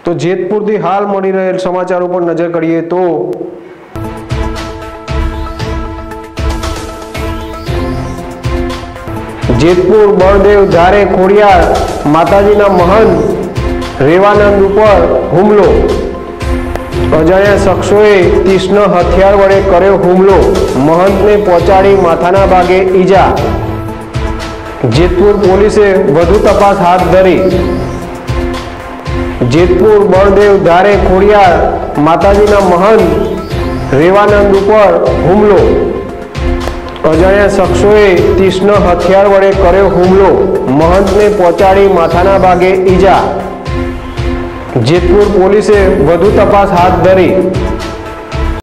તો જેતપુરથી હાલ મળી રહેલ સમાચાર ઉપર નજર કરીએ તો જેતપુર બળદેવ ધારે ખોડિયાર માતાજીના મહંત રેવાનંદ ઉપર હુમલો। અજાણ્યા શખ્સોએ તીક્ષ્ણ હથિયાર વડે કર્યો હુમલો। મહંતને પહોંચાડી માથાના ભાગે ઈજા। જેતપુર પોલીસે વધુ તપાસ હાથ ધરી। જેતપુર બળદેવ ધારે ખોડિયાર માતાજીના મહંત રેવાનંદ ઉપર હુમલો। અજાણ્યા શખ્સોએ તીક્ષ્ણ હથિયાર વડે કર્યો હુમલો। મહંતને પહોંચાડી માથાના ભાગે ઈજા। જેતપુર પોલીસે વધુ તપાસ હાથ ધરી।